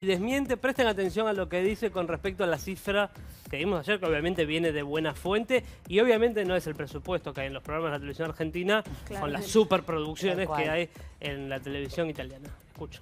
Y desmiente, presten atención a lo que dice con respecto a la cifra que vimos ayer, que obviamente viene de buena fuente y obviamente no es el presupuesto que hay en los programas de la televisión argentina con las superproducciones que hay en la televisión italiana. Escucho.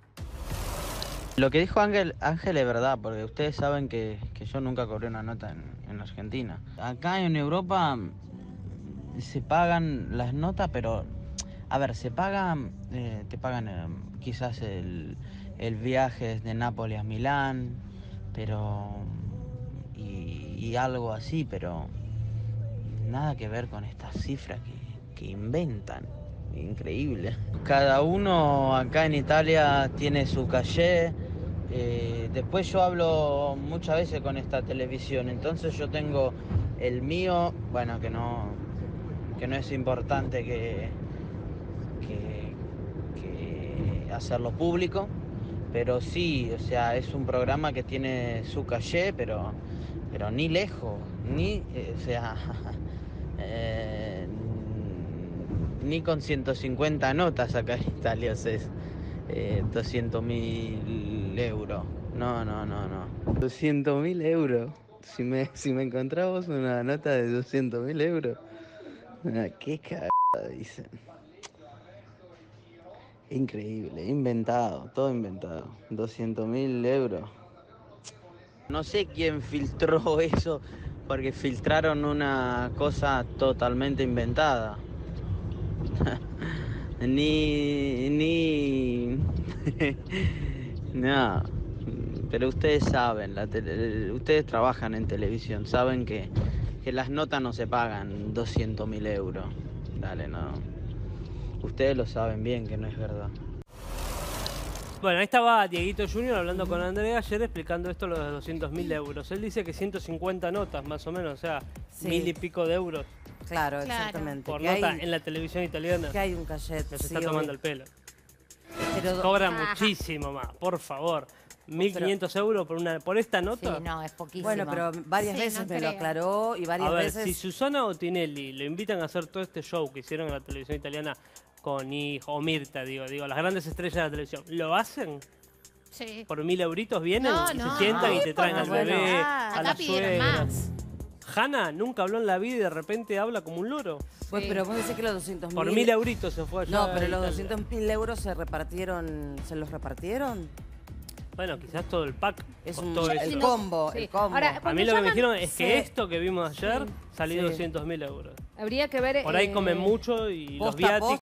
Lo que dijo Ángel es verdad, porque ustedes saben que yo nunca cobré una nota en Argentina. Acá en Europa se pagan las notas, pero a ver, se pagan, te pagan quizás el viaje desde Nápoles a Milán, pero y algo así, pero nada que ver con estas cifras que inventan. Increíble. Cada uno acá en Italia tiene su caché. Después yo hablo muchas veces con esta televisión, entonces yo tengo el mío, bueno, que no es importante que hacerlo público, pero sí, o sea, es un programa que tiene su caché, pero ni lejos, o sea, ni con 150 notas acá en Italia es 200.000 euros. No. 200.000 euros. Si me encontramos una nota de 200.000 euros. Qué cagada, dicen. Increíble, inventado, todo inventado. 200.000 euros. No sé quién filtró eso, porque filtraron una cosa totalmente inventada. ni... No, pero ustedes saben, ustedes trabajan en televisión, saben que las notas no se pagan 200.000 euros. Dale, no. Ustedes lo saben bien que no es verdad. Bueno, ahí estaba Dieguito Junior hablando con Andrea ayer explicando esto, lo de 200.000 euros. Él dice que 150 notas más o menos, o sea, 1000 y pico de euros. Claro, exactamente. Por nota en la televisión italiana. Que hay un cachet. Nos está tomando el pelo. Pero, Cobra muchísimo más, por favor. 1.500 euros por esta nota. Sí, no, es poquísimo. bueno, pero varias veces me lo aclaró y varias veces... A ver, si Susana Otinelli lo invitan a hacer todo este show que hicieron en la televisión italiana con Hijo, o Mirta, digo, las grandes estrellas de la televisión, ¿lo hacen? Sí. ¿Por 1000 euritos vienen? No, y no. se sientan y te traen al bebé, a la Acá pidieron suegra. más. Hanna nunca habló en la vida y de repente habla como un loro. Pues, pero vos decís que los 200.000... Por 1000 euritos se fue allá. No, pero a los Italia. 200.000 euros ¿se los repartieron? Bueno, quizás todo el pack. Es costó eso. el combo, Sí. el combo. Ahora, A mí lo que me dijeron es que Sí. esto que vimos ayer salió Sí. 200.000 euros. Habría que ver... Por ahí comen mucho y los Posta, viáticos